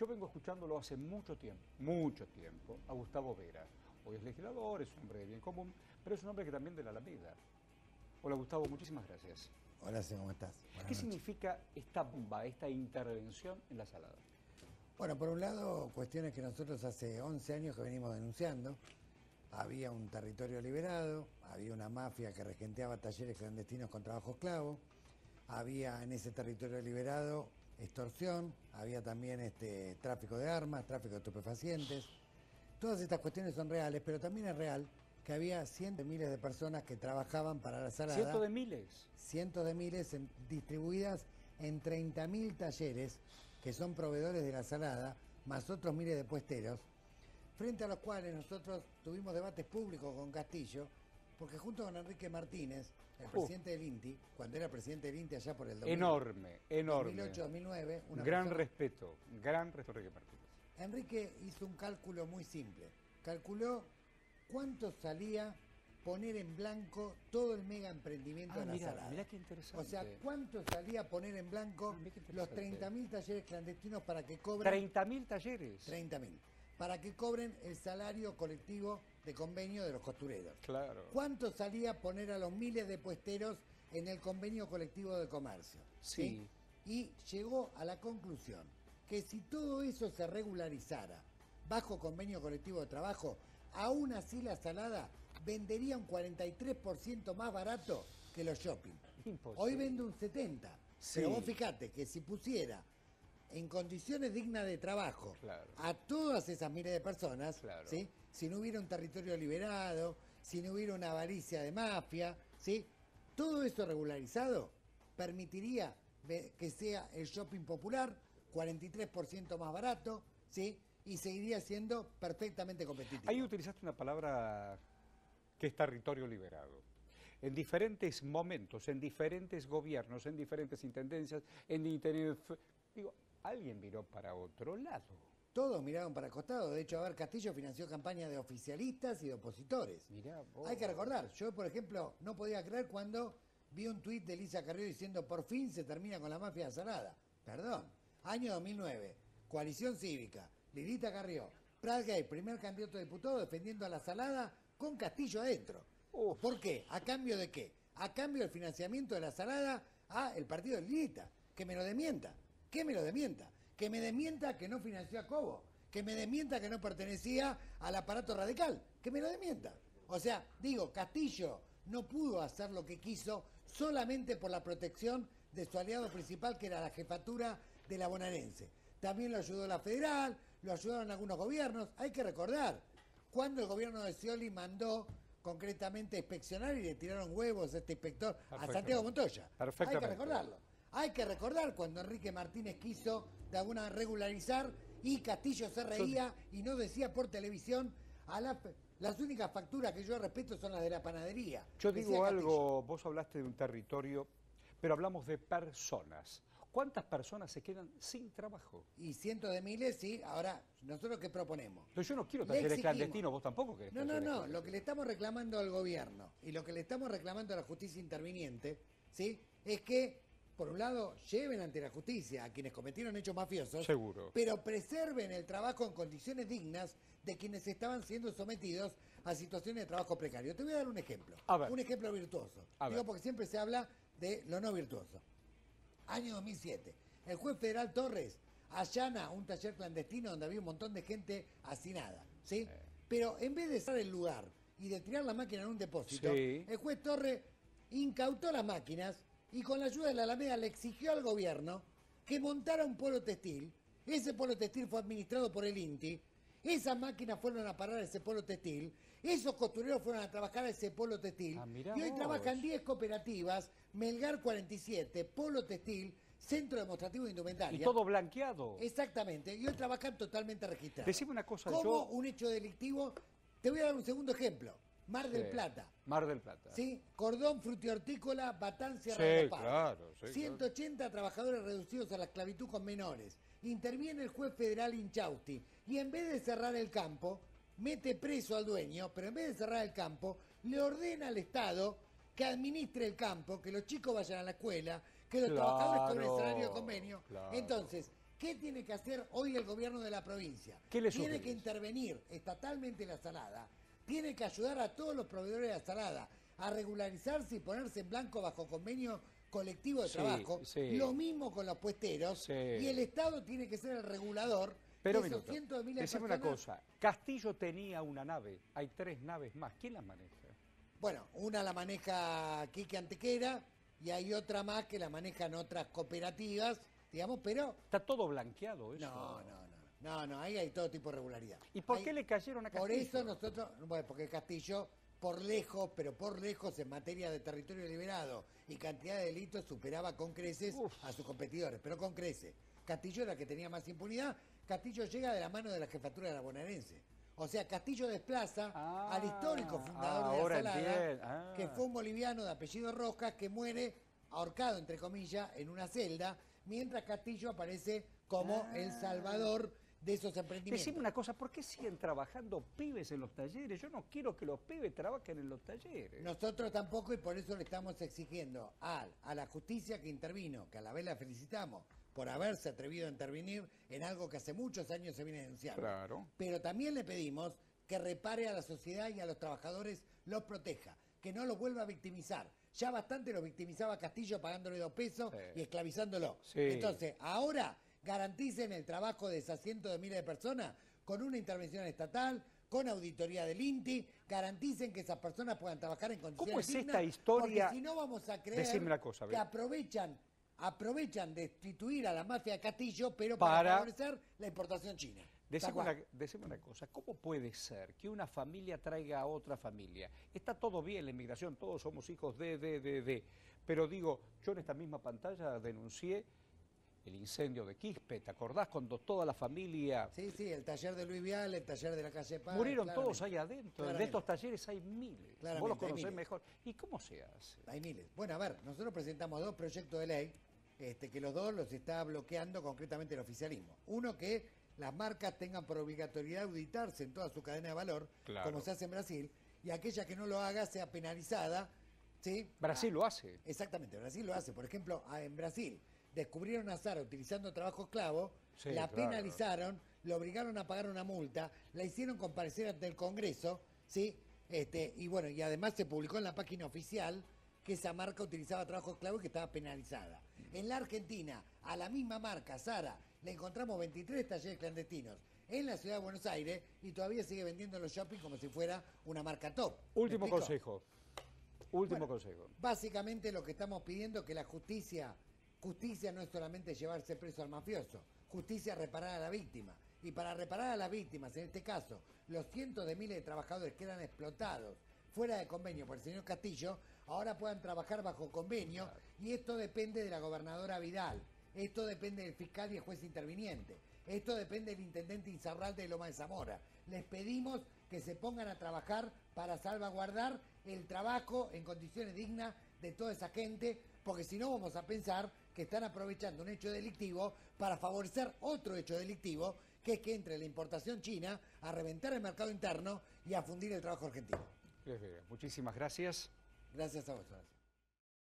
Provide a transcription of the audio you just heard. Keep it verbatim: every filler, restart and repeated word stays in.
Yo vengo escuchándolo hace mucho tiempo, mucho tiempo, a Gustavo Vera. Hoy es legislador, es un hombre de bien común, pero es un hombre que también de la Alameda. Hola Gustavo, muchísimas gracias. Hola, ¿cómo estás? Buenas ¿Qué noches. significa esta bomba, esta intervención en la Salada? Bueno, por un lado, cuestiones que nosotros hace once años que venimos denunciando. Había un territorio liberado, había una mafia que regenteaba talleres clandestinos con trabajo esclavo, había en ese territorio liberado extorsión, había también este, tráfico de armas, tráfico de estupefacientes. Todas estas cuestiones son reales, pero también es real que había cientos de miles de personas que trabajaban para la Salada. ¿Cientos de miles? Cientos de miles en, distribuidas en treinta mil talleres que son proveedores de la Salada, más otros miles de puesteros, frente a los cuales nosotros tuvimos debates públicos con Castillo, porque junto con Enrique Martínez, el uh, presidente del INTI, cuando era presidente del INTI allá por el dos mil, enorme, enorme. dos mil ocho dos mil nueve, una gran persona, respeto, gran respeto a Enrique Martínez. Enrique hizo un cálculo muy simple. Calculó cuánto salía poner en blanco todo el mega emprendimiento ah, de la mirá, Salada. Mirá qué interesante. O sea, cuánto salía poner en blanco ah, los treinta mil talleres clandestinos para que cobren... ¿treinta mil talleres? treinta mil. Para que cobren el salario colectivo de convenio de los costureros. Claro. ¿Cuánto salía poner a los miles de puesteros en el convenio colectivo de comercio? Sí. ¿Sí? Y llegó a la conclusión que si todo eso se regularizara bajo convenio colectivo de trabajo, aún así la Salada vendería un cuarenta y tres por ciento más barato que los shopping. Imposible. Hoy vende un setenta por ciento. Sí. Pero vos fijate que si pusiera en condiciones dignas de trabajo claro. a todas esas miles de personas, claro. ¿sí? Si no hubiera un territorio liberado, si no hubiera una avaricia de mafia, ¿sí? Todo eso regularizado permitiría que sea el shopping popular cuarenta y tres por ciento más barato, ¿sí? Y seguiría siendo perfectamente competitivo. Ahí utilizaste una palabra que es territorio liberado. En diferentes momentos, en diferentes gobiernos, en diferentes intendencias, en diferentes... Digo, alguien miró para otro lado. Todos miraron para el costado. De hecho, a ver, Castillo financió campañas de oficialistas y de opositores. Mirá vos. Hay que recordar, yo, por ejemplo, no podía creer cuando vi un tuit de Elisa Carrió diciendo por fin se termina con la mafia de Salada. Perdón. Año dos mil nueve, Coalición Cívica, Lilita Carrió, Prat Gay, primer candidato a diputado defendiendo a la Salada con Castillo adentro. Uf. ¿Por qué? ¿A cambio de qué? A cambio del financiamiento de la Salada a el partido de Lilita. Que me lo desmienta. Que me lo desmienta. Que me desmienta que no financió a Cobo. Que me desmienta que no pertenecía al aparato radical. Que me lo desmienta. O sea, digo, Castillo no pudo hacer lo que quiso solamente por la protección de su aliado principal, que era la jefatura de la bonaerense. También lo ayudó la federal, lo ayudaron algunos gobiernos. Hay que recordar, cuando el gobierno de Scioli mandó concretamente a inspeccionar y le tiraron huevos a este inspector, a Santiago Montoya. Hay que recordarlo. Hay que recordar cuando Enrique Martínez quiso de alguna regularizar y Castillo se reía y no decía por televisión a la, las únicas facturas que yo respeto son las de la panadería. Yo digo algo, vos hablaste de un territorio, pero hablamos de personas. ¿Cuántas personas se quedan sin trabajo? Y cientos de miles, sí. Ahora, ¿nosotros qué proponemos? Pero yo no quiero talleres clandestinos, vos tampoco querés. No, no, no. Lo que le estamos reclamando al gobierno y lo que le estamos reclamando a la justicia interviniente, ¿sí? Es que, por un lado, lleven ante la justicia a quienes cometieron hechos mafiosos. Seguro. Pero preserven el trabajo en condiciones dignas de quienes estaban siendo sometidos a situaciones de trabajo precario. Te voy a dar un ejemplo. A ver. Un ejemplo virtuoso. A Digo ver. porque siempre se habla de lo no virtuoso. Año dos mil siete. El juez federal Torres allana un taller clandestino donde había un montón de gente hacinada, ¿sí? Eh. Pero en vez de cerrar el lugar y de tirar la máquina en un depósito, sí. El juez Torres incautó las máquinas y con la ayuda de la Alameda le exigió al gobierno que montara un polo textil. Ese polo textil fue administrado por el INTI. Esas máquinas fueron a parar a ese polo textil. Esos costureros fueron a trabajar a ese polo textil. Ah, y hoy vos. trabajan diez cooperativas, Melgar cuarenta y siete, Polo Textil, Centro Demostrativo de Indumentaria. Y todo blanqueado. Exactamente. Y hoy trabajan totalmente registrados. Decime una cosa, Como yo... un hecho delictivo. Te voy a dar un segundo ejemplo. Mar del sí. Plata. Mar del Plata. ¿Sí? Cordón frutihortícola, Batán, Sierra sí, de la Paz. Claro, sí, ciento ochenta claro. Trabajadores reducidos a la esclavitud con menores. Interviene el juez federal Inchausti y en vez de cerrar el campo, mete preso al dueño, pero en vez de cerrar el campo, le ordena al Estado que administre el campo, que los chicos vayan a la escuela, que los claro, trabajadores cobren salario de convenio. Claro. Entonces, ¿Qué tiene que hacer hoy el gobierno de la provincia? ¿Qué le Tiene sugerís? que intervenir estatalmente la salada, tiene que ayudar a todos los proveedores de la salada a regularizarse y ponerse en blanco bajo convenio colectivo de Sí, trabajo, sí. lo mismo con los puesteros, Sí. y el Estado tiene que ser el regulador Pero de esos minuto, cientos de miles de decime personas. una cosa, Castillo tenía una nave, hay tres naves más, ¿quién las maneja? Bueno, una la maneja Quique Antequera y hay otra más que la manejan otras cooperativas, digamos, pero Está todo blanqueado eso. no, no, no, no, no, ahí hay todo tipo de regularidad. ¿Y por Ahí- qué le cayeron a Castillo? Por eso nosotros, bueno, porque Castillo, por lejos, pero por lejos en materia de territorio liberado y cantidad de delitos, superaba con creces Uf. a sus competidores, pero con creces. Castillo era el que tenía más impunidad. Castillo llega de la mano de la jefatura de la bonaerense. O sea, Castillo desplaza Ah, al histórico fundador ahora de la Salada, entiendo. Ah. que fue un boliviano de apellido Rojas, que muere ahorcado, entre comillas, en una celda, mientras Castillo aparece como Ah. el salvador de esos emprendimientos. Decime una cosa, ¿por qué siguen trabajando pibes en los talleres? Yo no quiero que los pibes trabajen en los talleres. Nosotros tampoco, y por eso le estamos exigiendo a, a la justicia que intervino, que a la vez la felicitamos por haberse atrevido a intervenir en algo que hace muchos años se viene denunciando. Claro. Pero también le pedimos que repare a la sociedad y a los trabajadores, los proteja, que no los vuelva a victimizar. Ya bastante lo victimizaba Castillo pagándole dos pesos Sí. y esclavizándolo. Sí. Entonces, ahora garanticen el trabajo de esas cientos de miles de personas con una intervención estatal, con auditoría del INTI, garanticen que esas personas puedan trabajar en condiciones ¿Cómo es dignas, esta historia? porque si no vamos a creer Decime una cosa, que ve. aprovechan aprovechan de destituir a la mafia de Castillo, pero para, Para- favorecer la importación china. Decime Tal cual. una, decime una cosa, ¿cómo puede ser que una familia traiga a otra familia? Está todo bien la inmigración, todos somos hijos de, de, de, de. Pero digo, yo en esta misma pantalla denuncié el incendio de Quispe, ¿te acordás? Cuando toda la familia... Sí, sí, el taller de Luis Vial, el taller de la calle Paz. Murieron claramente. todos ahí adentro. De Claramente. estos talleres hay miles. Vos Claramente, los hay conocés miles. mejor. ¿Y cómo se hace? Hay miles. Bueno, a ver, nosotros presentamos dos proyectos de ley, este, que los dos los está bloqueando concretamente el oficialismo. Uno, que las marcas tengan por obligatoriedad auditarse en toda su cadena de valor, Claro. como se hace en Brasil, y aquella que no lo haga sea penalizada, ¿sí? Brasil Ah, lo hace. Exactamente, Brasil lo hace. Por ejemplo, a- en Brasil descubrieron a Sara utilizando trabajo esclavo, Sí, la claro. penalizaron, lo obligaron a pagar una multa, la hicieron comparecer ante el Congreso, ¿sí? Este, y bueno, y además se publicó en la página oficial que esa marca utilizaba trabajo esclavo y que estaba penalizada. En la Argentina, a la misma marca, Sara, le encontramos veintitrés talleres clandestinos en la ciudad de Buenos Aires y todavía sigue vendiendo en los shopping como si fuera una marca top. ¿Me Último explico? consejo. Último Bueno, consejo. Básicamente lo que estamos pidiendo es que la justicia, justicia no es solamente llevarse preso al mafioso, justicia es reparar a la víctima. Y para reparar a las víctimas, en este caso, los cientos de miles de trabajadores que eran explotados fuera de convenio por el señor Castillo, ahora puedan trabajar bajo convenio, y esto depende de la gobernadora Vidal, esto depende del fiscal y el juez interviniente, esto depende del intendente Insaurralde de Loma de Zamora. Les pedimos que se pongan a trabajar para salvaguardar el trabajo en condiciones dignas de toda esa gente, porque si no vamos a pensar que están aprovechando un hecho delictivo para favorecer otro hecho delictivo, que es que entre la importación china a reventar el mercado interno y a fundir el trabajo argentino. Muchísimas gracias. Gracias a vos, Horacio.